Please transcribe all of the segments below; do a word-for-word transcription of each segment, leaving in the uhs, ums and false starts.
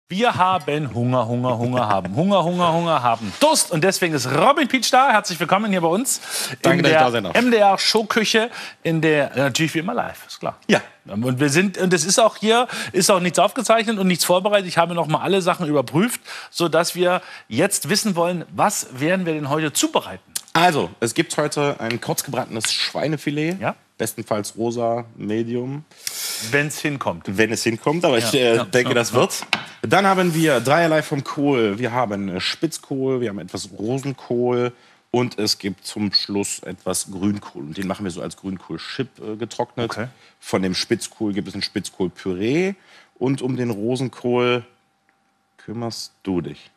Wir haben Hunger, Hunger, Hunger haben. Hunger, Hunger, Hunger haben. Durst. Und deswegen ist Robin Pietsch da. Herzlich willkommen hier bei uns. Danke, in dass ich der da sein darf. M D R-Showküche. In der, natürlich wie immer live, ist klar. Ja. Und wir sind, und es ist auch hier, ist auch nichts aufgezeichnet und nichts vorbereitet. Ich habe noch mal alle Sachen überprüft, sodass wir jetzt wissen wollen, was werden wir denn heute zubereiten? Also, es gibt heute ein kurzgebratenes Schweinefilet. Ja. Bestenfalls rosa, medium. Wenn es hinkommt. Wenn es hinkommt, aber ich Ja, äh, ja, denke, ja, das ja. wird. Dann haben wir dreierlei vom Kohl. Wir haben äh, Spitzkohl, wir haben etwas Rosenkohl und es gibt zum Schluss etwas Grünkohl. Und den machen wir so als Grünkohl-Chip äh, getrocknet. Okay. Von dem Spitzkohl gibt es ein Spitzkohl-Püree. Und um den Rosenkohl kümmerst du dich.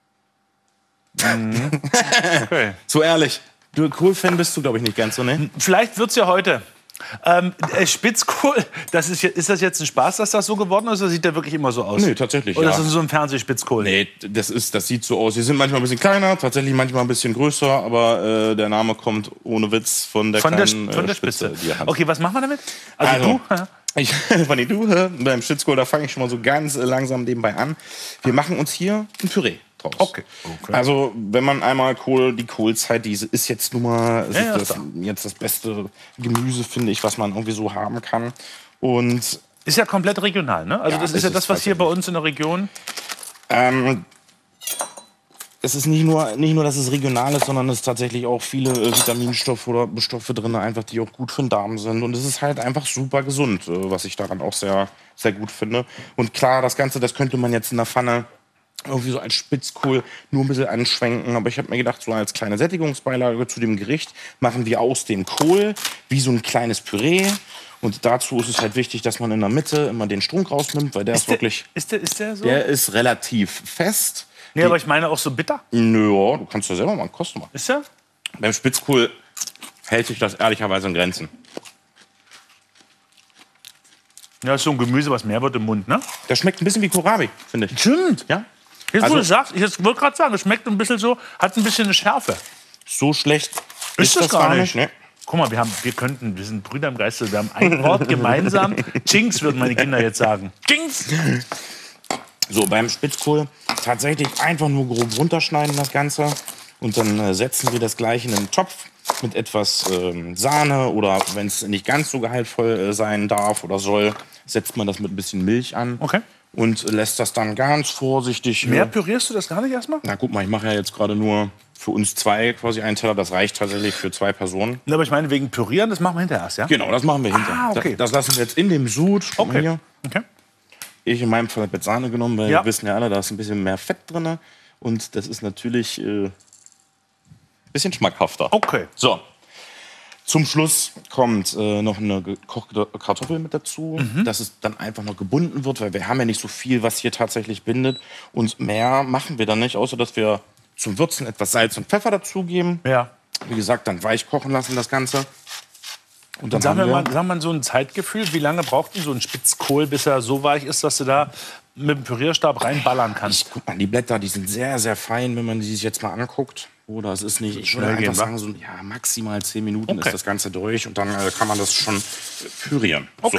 Okay. So ehrlich. Du Kohl-Fan bist du, glaube ich, nicht ganz so, ne? Vielleicht wird es ja heute. Ähm, äh, Spitzkohl, das ist, ist das jetzt ein Spaß, dass das so geworden ist, oder sieht der wirklich immer so aus? Nee, tatsächlich, Oder ja. ist das so ein Fernsehspitzkohl? Nee, das, ist, das sieht so aus. Die sind manchmal ein bisschen kleiner, tatsächlich manchmal ein bisschen größer, aber äh, der Name kommt ohne Witz von der Von der, kleinen von der äh, Spitze. Spitze. Die er hat. Okay, was machen wir damit? Also, Also, du? Ich, von den du, äh, beim Spitzkohl, da fange ich schon mal so ganz äh, langsam nebenbei an. Wir machen uns hier ein Püree draus. Okay. Okay. Also, wenn man einmal Kohl, die Kohlzeit, die ist jetzt nun mal Ja, ja, ist das, klar. jetzt das beste Gemüse, finde ich, was man irgendwie so haben kann. Und Ist ja komplett regional, ne? Also Ja, das ist es ja ist das, was hier bei tatsächlich. uns in der Region... Ähm, es ist nicht nur, nicht nur, dass es regional ist, sondern es ist tatsächlich auch viele äh, Vitaminstoffe oder Stoffe drin, einfach, die auch gut für den Darm sind. Und es ist halt einfach super gesund, äh, was ich daran auch sehr, sehr gut finde. Und klar, das Ganze, das könnte man jetzt in der Pfanne irgendwie so als Spitzkohl nur ein bisschen anschwenken. Aber ich habe mir gedacht, so als kleine Sättigungsbeilage zu dem Gericht machen wir aus dem Kohl wie so ein kleines Püree. Und dazu ist es halt wichtig, dass man in der Mitte immer den Strunk rausnimmt, weil der ist, Ist der, wirklich, ist, der, ist der so? der ist relativ fest. Nee, aber ich meine auch so bitter. Nö, du kannst ja selber mal kosten. Mal. Ist der? Beim Spitzkohl hält sich das ehrlicherweise in Grenzen. Ja, ist so ein Gemüse, was mehr wird im Mund, ne? Das schmeckt ein bisschen wie Kohlrabi, finde ich. Stimmt. Ja? Jetzt, Also- wo du sagst, ich wollte gerade sagen, es schmeckt ein bisschen so, hat ein bisschen eine Schärfe. So schlecht Ist das gar zwar nicht. Ne? Guck mal, wir, haben, wir könnten, wir sind Brüder im Geiste, wir haben ein Wort gemeinsam. Jinx, würden meine Kinder jetzt sagen. Jinx! So, beim Spitzkohl tatsächlich einfach nur grob runterschneiden das Ganze. Und dann äh, setzen wir das gleich in einen Topf mit etwas ähm, Sahne. Oder wenn es nicht ganz so gehaltvoll äh, sein darf oder soll, setzt man das mit ein bisschen Milch an. Okay. Und lässt das dann ganz vorsichtig... äh, Mehr pürierst du das gar nicht erstmal? Na guck mal, ich mache ja jetzt gerade nur für uns zwei quasi einen Teller. Das reicht tatsächlich für zwei Personen. Ja, aber ich meine, wegen Pürieren, das machen wir hinterher erst, ja? Genau, das machen wir hinterher. Ah, okay. Das, das lassen wir jetzt in dem Sud. Guck mal Okay. hier. Okay. Ich in meinem Fall habe jetzt Sahne genommen, weil Ja. wir wissen ja alle, da ist ein bisschen mehr Fett drin. Und das ist natürlich äh, ein bisschen schmackhafter. Okay. So. Zum Schluss kommt äh, noch eine gekochte Kartoffel mit dazu, Mhm. dass es dann einfach noch gebunden wird, weil wir haben ja nicht so viel, was hier tatsächlich bindet. Und mehr machen wir dann nicht, außer dass wir zum Würzen etwas Salz und Pfeffer dazugeben. Ja. Wie gesagt, dann weich kochen lassen das Ganze. Und dann Sag mir haben wir mal, sag mal so ein Zeitgefühl, wie lange braucht denn so ein Spitzkohl, bis er so weich ist, dass du da mit dem Pürierstab reinballern kannst? Guck mal, die Blätter, die sind sehr, sehr fein, wenn man die sich jetzt mal anguckt. Oder es ist nicht, ich würde Schnell einfach gehen, wa? sagen, so ja, maximal zehn Minuten Okay. ist das Ganze durch und dann äh, kann man das schon pürieren. Okay. So.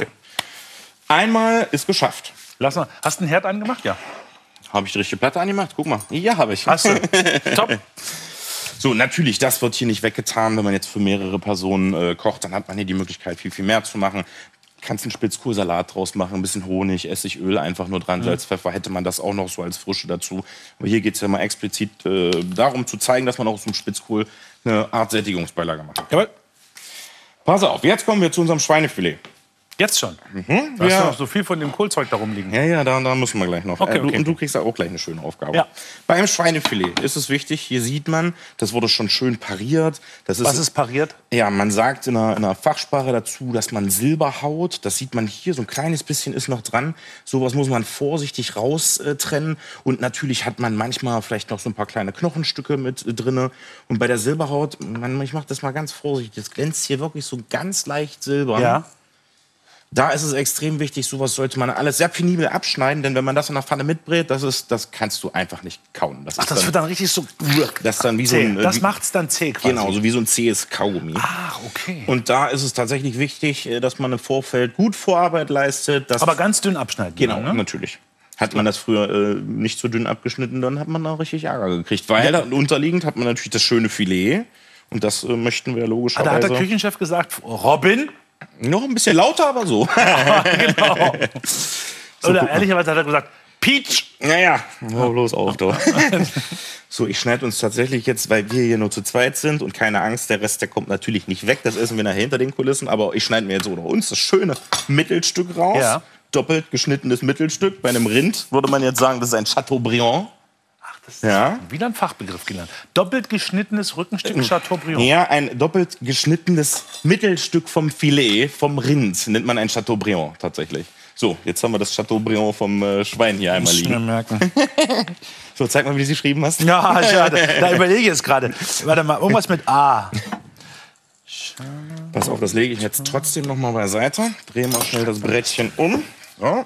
Einmal ist geschafft. Lass mal. Hast du einen Herd angemacht? Ja. Habe ich die richtige Platte angemacht? Guck mal. Ja, habe ich. Hast du. Top. So, natürlich, das wird hier nicht weggetan. Wenn man jetzt für mehrere Personen äh, kocht, dann hat man hier die Möglichkeit, viel, viel mehr zu machen. Kannst einen Spitzkohlsalat draus machen, ein bisschen Honig, Essigöl einfach nur dran, Salz, Pfeffer, hätte man das auch noch so als Frische dazu. Aber hier geht es ja mal explizit äh, darum zu zeigen, dass man auch aus dem Spitzkohl eine Art Sättigungsbeilage macht. Jawohl. Pass auf, jetzt kommen wir zu unserem Schweinefilet. Jetzt schon. Du hast Ja. ja noch so viel von dem Kohlzeug da rumliegen. Ja, ja, da, da müssen wir gleich noch. Okay, Äh, du, okay. Und du kriegst da auch gleich eine schöne Aufgabe. Ja. Beim Schweinefilet ist es wichtig, hier sieht man, das wurde schon schön pariert. Das Was ist pariert? Ja, man sagt in einer, in einer Fachsprache dazu, dass man Silber haut. Das sieht man hier, so ein kleines bisschen ist noch dran. Sowas muss man vorsichtig raus äh, trennen. Und natürlich hat man manchmal vielleicht noch so ein paar kleine Knochenstücke mit äh, drinne. Und bei der Silberhaut, man, ich mache das mal ganz vorsichtig, das glänzt hier wirklich so ganz leicht silbern. Ja. Da ist es extrem wichtig, sowas sollte man alles sehr penibel abschneiden, denn wenn man das in der Pfanne mitbrät, das, ist, das kannst du einfach nicht kauen. Das Ach, ist das dann, wird dann richtig so das ist dann wie so zäh. ein... äh, Das wie, macht's dann zäh quasi. Genau, so wie so ein zähes Kaugummi. Ach, okay. Und da ist es tatsächlich wichtig, äh, dass man im Vorfeld gut Vorarbeit leistet. Dass Aber ganz dünn abschneiden. genau, ne? natürlich. Hat man das früher äh, nicht so dünn abgeschnitten, dann hat man da richtig Ärger gekriegt. Weil ja. unterliegend hat man natürlich das schöne Filet. Und das äh, möchten wir logischerweise... Ah, da hat der Küchenchef gesagt, Robin? Noch ein bisschen lauter, aber so. Genau. So, Oder ehrlicherweise hat er gesagt, Peach! Naja, hör bloß auf, doch. So, ich schneide uns tatsächlich jetzt, weil wir hier nur zu zweit sind und keine Angst, der Rest, der kommt natürlich nicht weg. Das essen wir nachher hinter den Kulissen. Aber ich schneide mir jetzt oder uns das schöne Mittelstück raus. Ja. Doppelt geschnittenes Mittelstück. Bei einem Rind würde man jetzt sagen, das ist ein Chateaubriand. Ach, das ist ja. wieder ein Fachbegriff gelernt. Doppelt geschnittenes Rückenstück Chateaubriand. Ja, ein doppelt geschnittenes Mittelstück vom Filet, vom Rind, nennt man ein Chateaubriand tatsächlich. So, jetzt haben wir das Chateaubriand vom äh, Schwein hier einmal liegen. Merken. So, zeig mal, wie du es geschrieben hast. Ja, schade. Da überlege ich jetzt gerade. Warte mal, irgendwas mit A. Pass auf, das lege ich jetzt trotzdem noch mal beiseite. Drehen wir schnell das Brettchen um. So.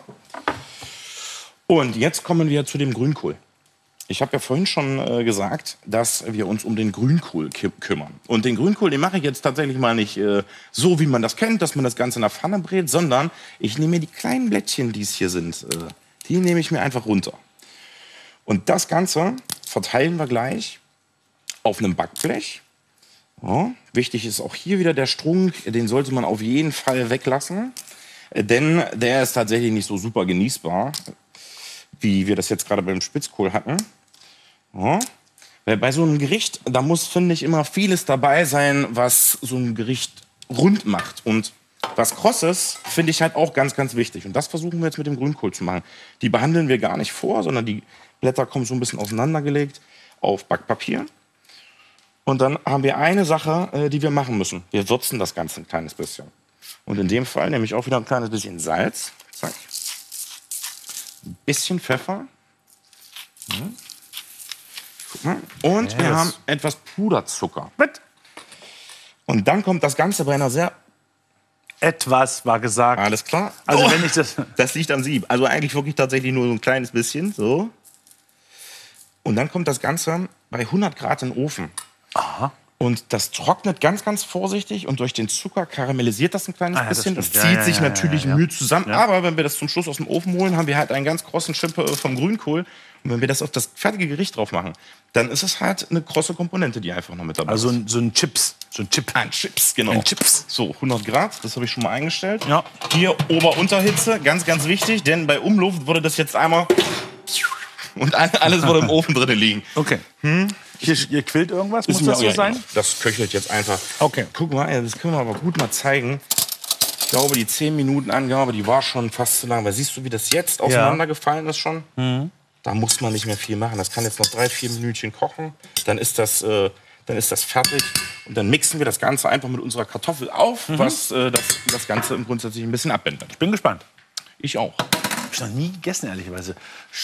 Und jetzt kommen wir zu dem Grünkohl. Ich habe ja vorhin schon äh, gesagt, dass wir uns um den Grünkohl kümmern. Und den Grünkohl, den mache ich jetzt tatsächlich mal nicht äh, so, wie man das kennt, dass man das Ganze in der Pfanne brät, sondern ich nehme mir die kleinen Blättchen, die es hier sind, äh, die nehme ich mir einfach runter. Und das Ganze verteilen wir gleich auf einem Backblech. Ja, wichtig ist auch hier wieder der Strunk, den sollte man auf jeden Fall weglassen, äh, denn der ist tatsächlich nicht so super genießbar, wie wir das jetzt gerade beim Spitzkohl hatten. Ja. Weil bei so einem Gericht, da muss, finde ich, immer vieles dabei sein, was so ein Gericht rund macht. Und was Krosses finde ich halt auch ganz, ganz wichtig. Und das versuchen wir jetzt mit dem Grünkohl zu machen. Die behandeln wir gar nicht vor, sondern die Blätter kommen so ein bisschen auseinandergelegt auf Backpapier. Und dann haben wir eine Sache, äh, die wir machen müssen. Wir würzen das Ganze ein kleines bisschen. Und in dem Fall nehme ich auch wieder ein kleines bisschen Salz. Zack. Ein bisschen Pfeffer. Hm. Guck mal. Und yes. wir haben etwas Puderzucker. Mit. Und dann kommt das Ganze bei einer sehr... Etwas war gesagt. Alles klar. Also oh, wenn ich das... Das liegt am Sieb. Also eigentlich wirklich tatsächlich nur so ein kleines bisschen. So. Und dann kommt das Ganze bei hundert Grad in den Ofen. Aha. Und das trocknet ganz, ganz vorsichtig und durch den Zucker karamellisiert das ein kleines ah, ja, bisschen. Das, das zieht ja, sich ja, natürlich ja, ja. Mühe zusammen. Ja. Aber wenn wir das zum Schluss aus dem Ofen holen, haben wir halt einen ganz krossen Schippe vom Grünkohl. Und wenn wir das auf das fertige Gericht drauf machen, dann ist es halt eine krosse Komponente, die einfach noch mit dabei also ist. Also so ein Chips. So ein Chip. Ein Chips, genau. Ein Chips. So, hundert Grad, das habe ich schon mal eingestellt. Ja. Hier Ober-Unterhitze, ganz, ganz wichtig, denn bei Umluft würde das jetzt einmal... Und alles würde im Ofen drin liegen. Okay. Hm? Hier, hier quillt irgendwas, muss das so ja, sein? Das köchelt jetzt einfach. Okay. Guck mal, das können wir aber gut mal zeigen. Ich glaube, die zehn Minuten Angabe, die war schon fast zu lang. Weil siehst du, wie das jetzt auseinandergefallen ist schon? Mhm. Da muss man nicht mehr viel machen. Das kann jetzt noch drei, vier Minütchen kochen. Dann ist das, äh, dann ist das fertig. Und dann mixen wir das Ganze einfach mit unserer Kartoffel auf, mhm. was äh, das, das Ganze im grundsätzlich ein bisschen abbindet. Ich bin gespannt. Ich auch. Hab ich noch nie gegessen, ehrlicherweise.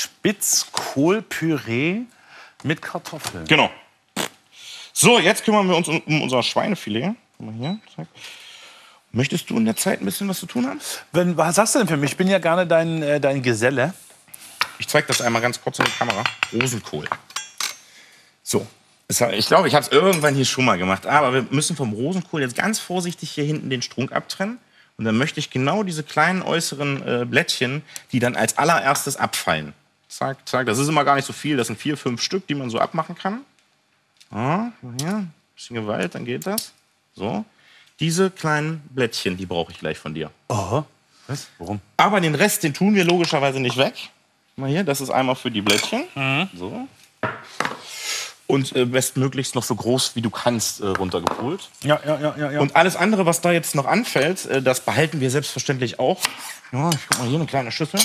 Spitzkohlpüree mit Kartoffeln. Genau. So, jetzt kümmern wir uns um, um unser Schweinefilet. Mal hier. Zack. Möchtest du in der Zeit ein bisschen was zu tun haben? Wenn, was hast du denn für mich? Ich bin ja gerne dein, äh, dein Geselle. Ich zeige das einmal ganz kurz in die Kamera. Rosenkohl. So. Ich glaube, ich habe es irgendwann hier schon mal gemacht. Aber wir müssen vom Rosenkohl jetzt ganz vorsichtig hier hinten den Strunk abtrennen. Und dann möchte ich genau diese kleinen äußeren äh, Blättchen, die dann als allererstes abfallen. Zack, zack. Das ist immer gar nicht so viel. Das sind vier, fünf Stück, die man so abmachen kann. Ja, hier, ein bisschen Gewalt, dann geht das. So. Diese kleinen Blättchen, die brauche ich gleich von dir. Oh. Was? Warum? Aber den Rest, den tun wir logischerweise nicht weg. Mal hier, das ist einmal für die Blättchen. Mhm. So. Und äh, bestmöglichst noch so groß, wie du kannst, äh, runtergepult. Ja, ja, ja, ja, ja. Und alles andere, was da jetzt noch anfällt, äh, das behalten wir selbstverständlich auch. Ja, ich guck mal hier, eine kleine Schüssel.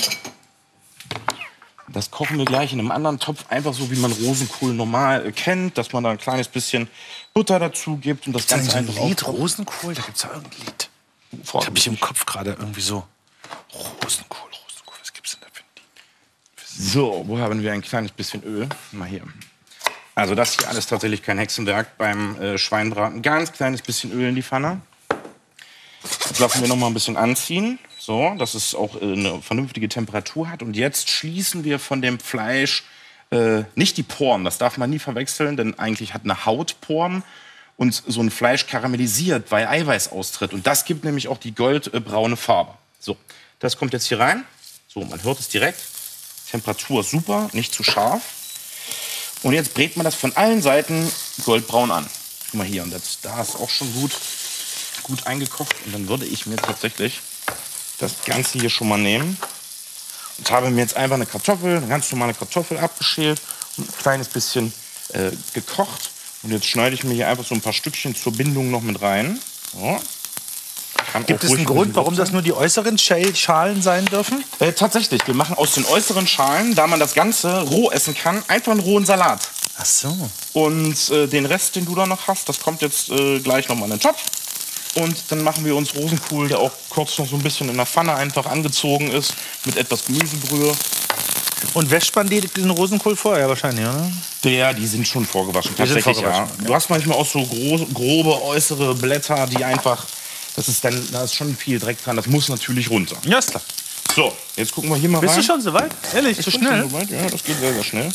Das kochen wir gleich in einem anderen Topf, einfach so, wie man Rosenkohl normal äh, kennt, dass man da ein kleines bisschen Butter dazu gibt und das Ganze so ein einfach Lied, Rosenkohl, da gibt's ja irgendein Lied. Ich hab mich im Kopf gerade irgendwie so. Rosenkohl, Rosenkohl, was gibt's denn da für ein Lied? So, wo haben wir ein kleines bisschen Öl? Mal hier. Also das hier alles tatsächlich kein Hexenwerk beim äh, Schweinbraten. Ganz kleines bisschen Öl in die Pfanne. Das lassen wir noch mal ein bisschen anziehen, so, dass es auch äh, eine vernünftige Temperatur hat. Und jetzt schließen wir von dem Fleisch äh, nicht die Poren. Das darf man nie verwechseln, denn eigentlich hat eine Haut Poren. Und so ein Fleisch karamellisiert, weil Eiweiß austritt. Und das gibt nämlich auch die goldbraune Farbe. So, das kommt jetzt hier rein. So, man hört es direkt. Temperatur ist super, nicht zu scharf. Und jetzt brät man das von allen Seiten goldbraun an. Guck mal hier, und das, da ist auch schon gut, gut eingekocht. Und dann würde ich mir tatsächlich das Ganze hier schon mal nehmen. Und habe mir jetzt einfach eine Kartoffel, eine ganz normale Kartoffel abgeschält und ein kleines bisschen äh, gekocht. Und jetzt schneide ich mir hier einfach so ein paar Stückchen zur Bindung noch mit rein. So. Gibt es einen Grund, warum das nur die äußeren Schalen sein dürfen? Äh, tatsächlich, wir machen aus den äußeren Schalen, da man das Ganze roh essen kann, einfach einen rohen Salat. Ach so. Und äh, den Rest, den du da noch hast, das kommt jetzt äh, gleich noch mal in den Topf. Und dann machen wir uns Rosenkohl, der auch kurz noch so ein bisschen in der Pfanne einfach angezogen ist, mit etwas Gemüsebrühe. Und wäscht man die, den Rosenkohl vorher wahrscheinlich, oder? Ja, die sind schon vorgewaschen. Die sind tatsächlich, vorgewaschen, ja. Du hast manchmal auch so groß, grobe äußere Blätter, die einfach, das ist dann, da ist schon viel Dreck dran, das muss natürlich runter. Ja, ist klar. So, jetzt gucken wir hier mal Bist rein. du schon soweit? Ehrlich, so schnell? So weit? Ja, das geht sehr, sehr schnell.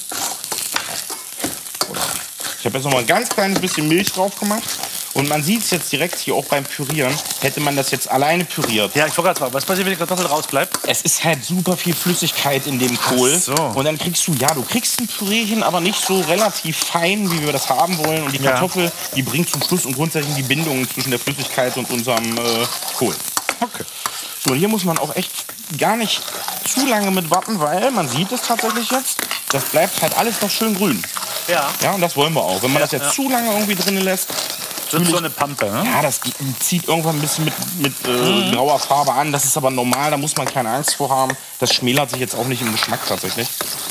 Ich habe jetzt noch mal ein ganz kleines bisschen Milch drauf gemacht. Und man sieht es jetzt direkt hier auch beim Pürieren. Hätte man das jetzt alleine püriert. Ja, ich wollte gerade fragen, was passiert, wenn die Kartoffel rausbleibt? Es ist halt super viel Flüssigkeit in dem Kohl. Ach so. Und dann kriegst du, ja, du kriegst ein Püree hin, aber nicht so relativ fein, wie wir das haben wollen. Und die Ja. Kartoffel, die bringt zum Schluss und grundsätzlich die Bindung zwischen der Flüssigkeit und unserem äh, Kohl. Okay. So, und hier muss man auch echt gar nicht zu lange mit warten, weil man sieht es tatsächlich jetzt, das bleibt halt alles noch schön grün. Ja. Ja, und das wollen wir auch. Wenn man Ja, das jetzt ja. zu lange irgendwie drin lässt, Wird so eine Pampe, ne? ja, das zieht irgendwann ein bisschen mit, mit äh, grauer Farbe an. Das ist aber normal, da muss man keine Angst vor haben. Das schmälert sich jetzt auch nicht im Geschmack tatsächlich.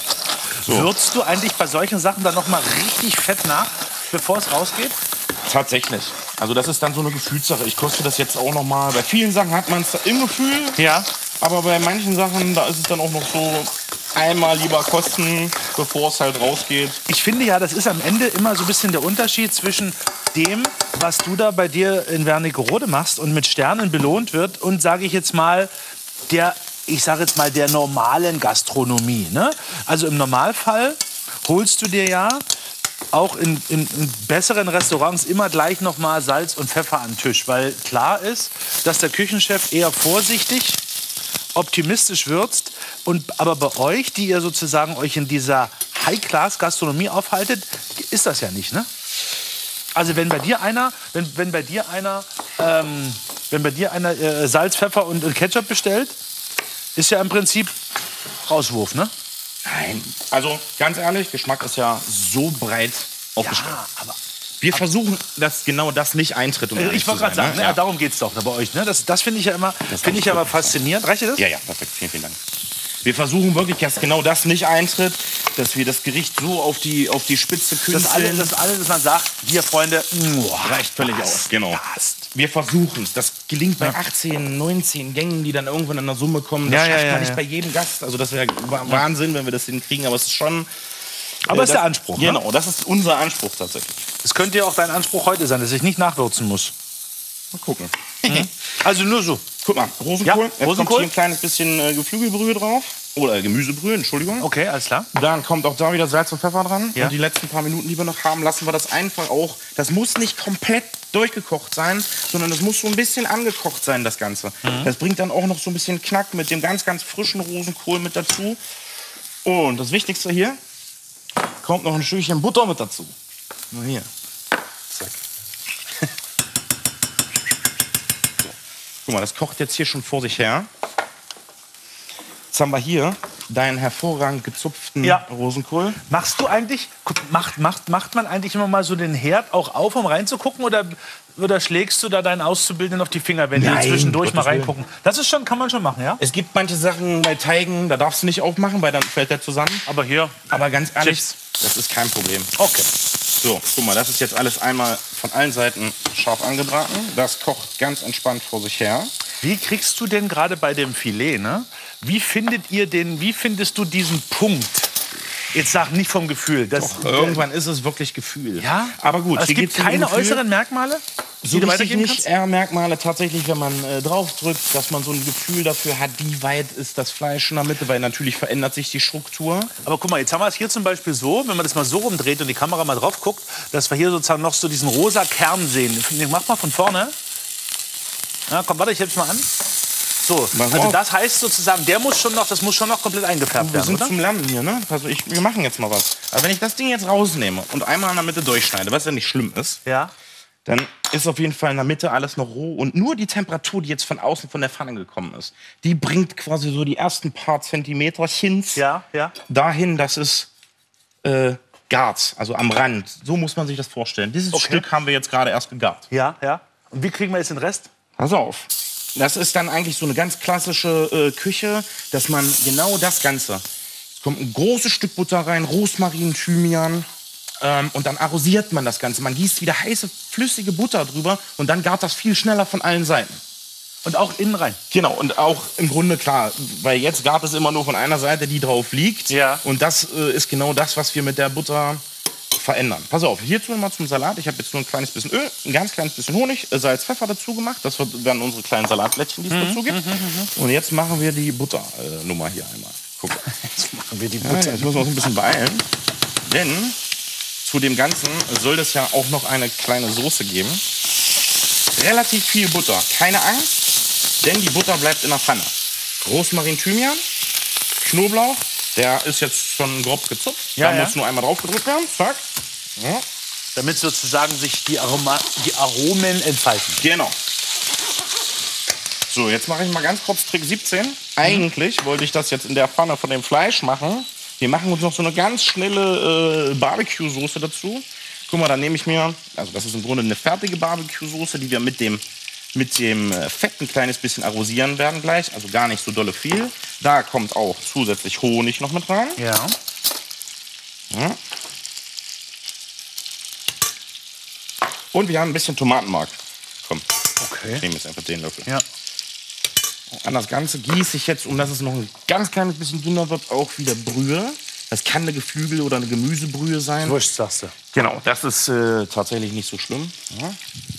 So. Würzt du eigentlich bei solchen Sachen dann noch mal richtig fett nach, bevor es rausgeht? Tatsächlich. Also das ist dann so eine Gefühlssache. Ich koste das jetzt auch noch mal. Bei vielen Sachen hat man es im Gefühl. Ja. Aber bei manchen Sachen, da ist es dann auch noch so, einmal lieber kosten, bevor es halt rausgeht. Ich finde ja, das ist am Ende immer so ein bisschen der Unterschied zwischen dem, was du da bei dir in Wernigerode machst und mit Sternen belohnt wird und, sage ich jetzt mal, der, ich sage jetzt mal, der normalen Gastronomie. Ne? Also im Normalfall holst du dir ja auch in, in, in besseren Restaurants immer gleich noch mal Salz und Pfeffer an den Tisch, weil klar ist, dass der Küchenchef eher vorsichtig, optimistisch würzt. Und aber bei euch, die ihr sozusagen euch in dieser High-Class-Gastronomie aufhaltet, ist das ja nicht, ne? Also wenn bei dir einer, wenn, wenn bei dir einer, ähm, wenn bei dir einer äh, Salz, Pfeffer und, und Ketchup bestellt, ist ja im Prinzip Rauswurf, ne? Nein. Also ganz ehrlich, Geschmack ist ja so breit aufgestellt. Ja, aber Wir versuchen, dass genau das nicht eintritt. Um ehrlich ich wollte zu gerade sagen, sein, ne? ne? ja. darum geht es doch da bei euch. Ne? Das, das finde ich ja immer, finde ich ja immer faszinierend. Reicht dir das? Ja, ja, perfekt. Vielen, vielen Dank. Wir versuchen wirklich, dass genau das nicht eintritt, dass wir das Gericht so auf die, auf die Spitze künsteln. Das alles, das alles, dass man sagt, hier Freunde, muah, reicht völlig passt, aus. Genau. passt. Wir versuchen es. Das gelingt bei Ja. achtzehn, neunzehn Gängen, die dann irgendwann in der Summe kommen. Das Ja, ja, schafft ja, man nicht ja. bei jedem Gast. Also das wäre Wahnsinn, wenn wir das hinkriegen. Aber es ist schon... Aber äh, ist der das- Anspruch, ne? Genau, das ist unser Anspruch tatsächlich. Das könnte ja auch dein Anspruch heute sein, dass ich nicht nachwürzen muss. Mal gucken. Also nur so. Guck mal, Rosenkohl. Ja, Jetzt kommt Rosenkohl. hier ein kleines bisschen äh, Geflügelbrühe drauf. Oder Gemüsebrühe, Entschuldigung. Okay, alles klar. Dann kommt auch da wieder Salz und Pfeffer dran. Ja. Und die letzten paar Minuten, die wir noch haben, lassen wir das einfach auch. Das muss nicht komplett durchgekocht sein, sondern das muss so ein bisschen angekocht sein, das Ganze. Mhm. Das bringt dann auch noch so ein bisschen Knack mit dem ganz, ganz frischen Rosenkohl mit dazu. Und das Wichtigste hier, kommt noch ein Stückchen Butter mit dazu. Nur hier. Zack. So. Guck mal, das kocht jetzt hier schon vor sich her. Jetzt haben wir hier deinen hervorragend gezupften Ja. Rosenkohl. Machst du eigentlich, guck, macht, macht, macht man eigentlich immer mal so den Herd auch auf, um reinzugucken? Oder, oder schlägst du da deinen Auszubildenden auf die Finger, wenn Nein, die zwischendurch mal Gottes Willen. reingucken? Das ist schon, kann man schon machen, ja? Es gibt manche Sachen bei Teigen, da darfst du nicht aufmachen, weil dann fällt der zusammen. Aber hier, Aber ganz ehrlich, Chips. das ist kein Problem. okay. So, guck mal, das ist jetzt alles einmal von allen Seiten scharf angebraten. Das kocht ganz entspannt vor sich her. Wie kriegst du denn gerade bei dem Filet, ne? Wie findet ihr den, wie findest du diesen Punkt? Jetzt sag nicht vom Gefühl. Das, Irgendwann ist es wirklich Gefühl. Ja? Aber gut, Also es hier gibt geht's um keine Gefühl. äußeren Merkmale, So die du richtig weitergeben nicht. kannst? Eher Merkmale tatsächlich, wenn man äh, draufdrückt, dass man so ein Gefühl dafür hat, wie weit ist das Fleisch in der Mitte, weil natürlich verändert sich die Struktur. Aber guck mal, jetzt haben wir es hier zum Beispiel so, wenn man das mal so rumdreht und die Kamera mal drauf guckt, dass wir hier sozusagen noch so diesen rosa Kern sehen. Mach mal von vorne. Ja, komm, warte, ich heb's mal an. So, Mach also auf. das heißt sozusagen, der muss schon noch, das muss schon noch komplett eingefärbt Wir werden, sind oder? zum Lernen hier, ne? Also ich, wir machen jetzt mal was. Aber wenn ich das Ding jetzt rausnehme und einmal in der Mitte durchschneide, was ja nicht schlimm ist, Ja. dann ist auf jeden Fall in der Mitte alles noch roh. Und nur die Temperatur, die jetzt von außen von der Pfanne gekommen ist, die bringt quasi so die ersten paar Zentimeterchens Ja, ja. dahin, dass es äh, gart, also am Rand. So muss man sich das vorstellen. Dieses Okay. Stück haben wir jetzt gerade erst gegart. Ja, ja. Und wie kriegen wir jetzt den Rest? Pass auf. Das ist dann eigentlich so eine ganz klassische äh, Küche, dass man genau das Ganze. Es kommt ein großes Stück Butter rein, Rosmarin, Thymian. Ähm, und dann arrosiert man das Ganze. Man gießt wieder heiße, flüssige Butter drüber und dann gart das viel schneller von allen Seiten. Und auch innen rein. Genau, und auch im Grunde klar, weil jetzt gart es immer nur von einer Seite, die drauf liegt. Ja. Und das äh, ist genau das, was wir mit der Butter verändern. Pass auf, hierzu mal zum Salat. Ich habe jetzt nur ein kleines bisschen Öl, ein ganz kleines bisschen Honig, äh, Salz, Pfeffer dazu gemacht. Das werden unsere kleinen Salatblättchen, die es dazu gibt. Und jetzt machen wir die Butternummer äh, hier einmal. Guck. Jetzt machen wir die Ja, Butter. jetzt müssen wir uns ein bisschen beeilen. Denn zu dem Ganzen soll es ja auch noch eine kleine Soße geben. Relativ viel Butter. Keine Angst, denn die Butter bleibt in der Pfanne. Rosmarin, Thymian, Knoblauch. Der ist jetzt schon grob gezupft. Ja, da ja. muss nur einmal drauf gedrückt werden. Zack. Ja. Damit sozusagen sich die, Aroma die Aromen entfalten. Genau. So, jetzt mache ich mal ganz kurz Trick siebzehn. Eigentlich wollte ich das jetzt in der Pfanne von dem Fleisch machen. Wir machen uns noch so eine ganz schnelle äh, Barbecue-Soße dazu. Guck mal, dann nehme ich mir, also das ist im Grunde eine fertige Barbecue-Soße, die wir mit dem, mit dem äh, Fett ein kleines bisschen arrosieren werden gleich. Also gar nicht so dolle viel. Da kommt auch zusätzlich Honig noch mit rein. Ja. Ja. Und wir haben ein bisschen Tomatenmark. Komm, Okay. ich nehme jetzt einfach den Löffel. Ja. An das Ganze gieße ich jetzt, um dass es noch ein ganz kleines bisschen dünner wird, auch wieder Brühe. Das kann eine Geflügel- oder eine Gemüsebrühe sein. Wurscht, sagst du. Genau, das ist äh, tatsächlich nicht so schlimm. Ja.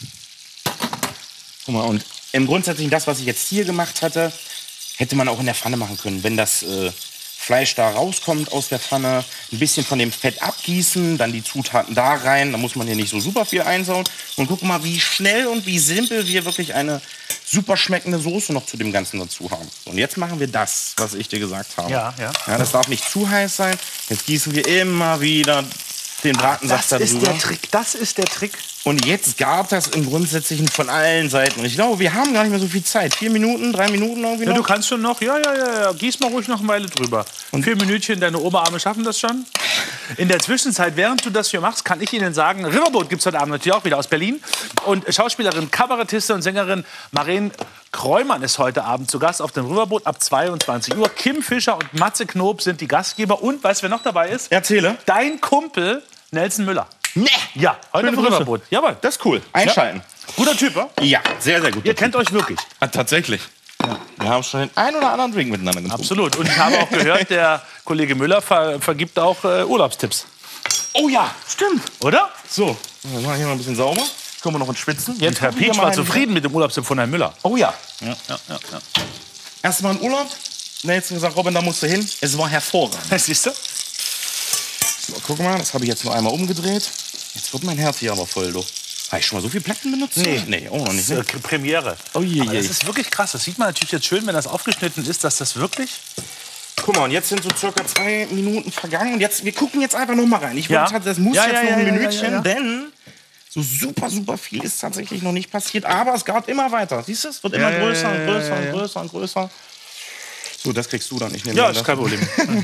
Guck mal, und im Grundsätzlichen das, was ich jetzt hier gemacht hatte, hätte man auch in der Pfanne machen können. Wenn das äh, Fleisch da rauskommt aus der Pfanne, ein bisschen von dem Fett abgießen, dann die Zutaten da rein, da muss man hier nicht so super viel einsauen. Und guck mal, wie schnell und wie simpel wir wirklich eine super schmeckende Soße noch zu dem Ganzen dazu haben. Und jetzt machen wir das, was ich dir gesagt habe. Ja, ja. Ja, das darf nicht zu heiß sein. Jetzt gießen wir immer wieder den Bratensaft da Das ist drüber. der Trick. Das ist der Trick. Und jetzt gart das im Grundsätzlichen von allen Seiten. Und ich glaube, wir haben gar nicht mehr so viel Zeit. Vier Minuten, drei Minuten irgendwie Ja, noch. du kannst schon noch, ja, ja, ja, ja. Gieß mal ruhig noch eine Weile drüber. Und vier Minütchen, deine Oberarme schaffen das schon. In der Zwischenzeit, während du das hier machst, kann ich Ihnen sagen, Riverboat gibt es heute Abend natürlich auch wieder aus Berlin. Und Schauspielerin, Kabarettistin und Sängerin Maren Kreumann ist heute Abend zu Gast auf dem Riverboat ab zweiundzwanzig Uhr. Kim Fischer und Matze Knob sind die Gastgeber. Und weißt du, wer noch dabei ist? Erzähle. Dein Kumpel Nelson Müller. Nee. Ja, heute Schöne auf dem Grüße. Riverboat. Jawohl. Das ist cool. Einschalten. Guter Typ, wa? Ja, sehr, sehr gut. Ihr kennt euch wirklich. Ah, tatsächlich. Wir haben schon den einen oder anderen Drink miteinander getrunken. Absolut. Und ich habe auch gehört, der Kollege Müller ver vergibt auch äh, Urlaubstipps. Oh ja, stimmt. Oder? So, dann machen wir hier noch ein bisschen sauber. Kommen wir noch ins Schwitzen. Und Jetzt Herr gucken wir Pietsch mal war rein. zufrieden mit dem Urlaubstipp von Herrn Müller. Oh ja. Ja, ja, ja. ja. Erstmal in Urlaub. Na, jetzt gesagt, Robin, da musst du hin. Es war hervorragend. Siehst du? So, guck mal, das habe ich jetzt nur einmal umgedreht. Jetzt wird mein Herz hier aber voll, du. Habe ich schon mal so viele Platten benutzt? Nee. Nee, auch noch nicht. Das Ne? ist, äh, Premiere. Oh je, Aber je. das ist wirklich krass. Das sieht man natürlich jetzt schön, wenn das aufgeschnitten ist, dass das wirklich... Guck mal, und jetzt sind so circa zwei Minuten vergangen. Und jetzt, wir gucken jetzt einfach noch mal rein. Ich Ja. wollte, das muss Ja, jetzt ja, noch ja, ein ja, Minütchen, ja, ja. denn so super, super viel ist tatsächlich noch nicht passiert. Aber es gart immer weiter. Siehst du, es wird immer Ja, ja, größer ja, und ja, größer ja, ja. und größer und größer. So, das kriegst du dann. Ich nehme Ja, dann ist das. kein Problem.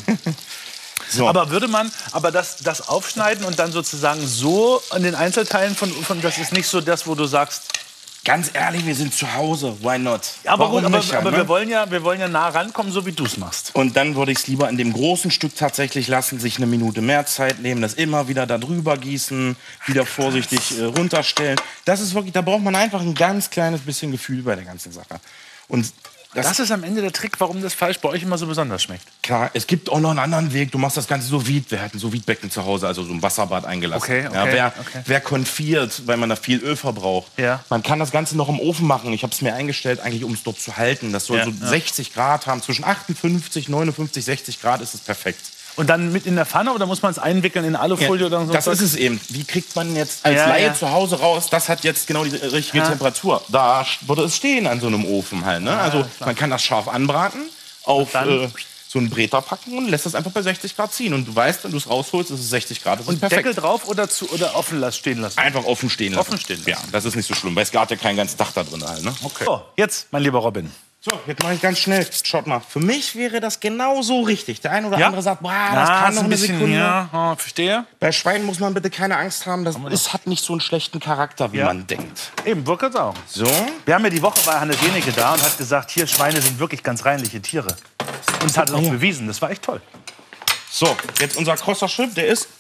So. Aber würde man, aber das, das Aufschneiden und dann sozusagen so an den Einzelteilen von, von, das ist nicht so das, wo du sagst, Ganz ehrlich, wir sind zu Hause. Why not? aber Warum gut, aber, nicht, aber ne? wir wollen ja, wir wollen ja nah rankommen, so wie du es machst. Und dann würde ich es lieber in dem großen Stück tatsächlich lassen, sich eine Minute mehr Zeit nehmen, das immer wieder da drüber gießen, wieder vorsichtig äh, runterstellen. Das ist wirklich, da braucht man einfach ein ganz kleines bisschen Gefühl bei der ganzen Sache. Und das, Das ist am Ende der Trick, warum das Fleisch bei euch immer so besonders schmeckt. klar, es gibt auch noch einen anderen Weg. Du machst das Ganze so vide. Wir hatten so Becken zu Hause, also so ein Wasserbad eingelassen. Okay, okay, ja, wer, okay. wer konfiert, weil man da viel Öl verbraucht. Ja. Man kann das Ganze noch im Ofen machen. Ich habe es mir eingestellt, eigentlich um es dort zu halten. Das soll Ja, so ja. sechzig Grad haben. Zwischen achtundfünfzig, neunundfünfzig, sechzig Grad ist es perfekt. Und dann mit in der Pfanne oder muss man es einwickeln in Alufolie Ja, oder so? das ist es eben. Wie kriegt man jetzt als Ja, Laie ja. zu Hause raus, das hat jetzt genau die richtige Ja. Temperatur. Da sch- würde es stehen an so einem Ofen halt. Ne? Also man kann das scharf anbraten, auf dann? äh, so einen Breter packen und lässt das einfach bei sechzig Grad ziehen. Und du weißt, wenn du es rausholst, ist es sechzig Grad. Das ist Und perfekt. Deckel drauf oder, zu, oder offen lassen, stehen lassen? Einfach offen stehen lassen. Offen stehen lassen. Ja, das ist nicht so schlimm, weil es gart ja kein ganzes Dach da drin halt. Ne? Okay. So, jetzt, mein lieber Robin. So, jetzt mache ich ganz schnell. Schaut mal, für mich wäre das genau so richtig. Der eine oder Ja? andere sagt, boah, das Ah, kann ist noch ein eine bisschen, Sekunde. ja, oh, verstehe. Bei Schweinen muss man bitte keine Angst haben. Das ist, hat nicht so einen schlechten Charakter, wie Ja. man denkt. Eben, wirklich auch. So. Wir haben ja die Woche bei Hannes Jenecke da und hat gesagt, hier, Schweine sind wirklich ganz reinliche Tiere. Und es hat es auch Ja. bewiesen. Das war echt toll. So, jetzt unser krosser Chip, der ist.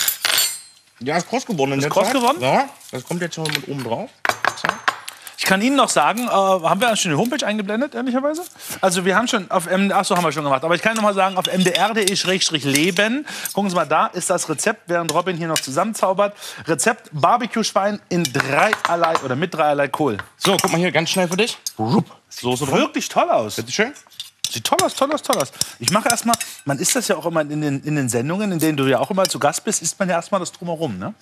Ja, ist kross geworden. Ist kross geworden? Ja, das kommt jetzt schon mit oben drauf. Zack. Ich kann Ihnen noch sagen, äh, haben wir schon die Homepage eingeblendet, ehrlicherweise? Also wir haben schon auf M D R, ach so, haben wir schon gemacht. Aber ich kann noch mal sagen, auf m d r punkt d e leben, gucken Sie mal, da ist das Rezept, während Robin hier noch zusammenzaubert. Rezept Barbecue-Schwein in dreierlei oder mit dreierlei Kohl. So, guck mal hier, ganz schnell für dich. Soße drauf. Wirklich toll aus. Bitte schön. Sieht toll aus, toll aus, toll aus. Ich mache erstmal, man isst das ja auch immer in den, in den Sendungen, in denen du ja auch immer zu Gast bist, isst man ja erstmal das Drumherum, ne?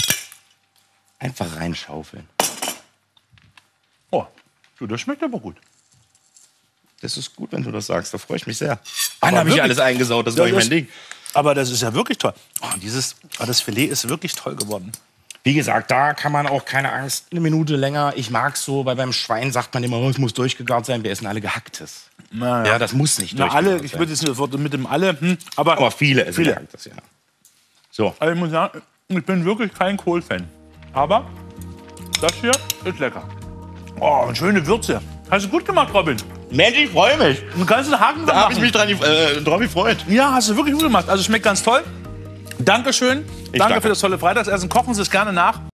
Einfach reinschaufeln. Oh, du, das schmeckt aber gut. Das ist gut, wenn du das sagst. Da freue ich mich sehr. Wann habe ich wirklich- alles eingesaut? Das Ja, war nicht das- mein Ding. Aber das ist ja wirklich toll. Oh, dieses, oh, das Filet ist wirklich toll geworden. Wie gesagt, da kann man auch keine Angst. Eine Minute länger. Ich mag's so, weil beim Schwein sagt man immer, oh, es muss durchgegart sein. Wir essen alle Gehacktes. Na, Ja, das muss nicht Na, durchgegart alle, ich sein. würde jetzt nicht das Wort mit dem alle, hm, aber, Aber viele essen Viele. Gehacktes, ja. So. also ich muss sagen, ich bin wirklich kein Kohl-Fan. Aber das hier ist lecker. Oh, und schöne Würze. Hast du gut gemacht, Robin. Mensch, ich freue mich. Du kannst einen Haken Da dran habe ich machen. mich dran, äh, drauf gefreut. Ja, hast du wirklich gut gemacht. Also schmeckt ganz toll. Dankeschön. Danke danke. für das tolle Freitagsessen. Kochen Sie es gerne nach.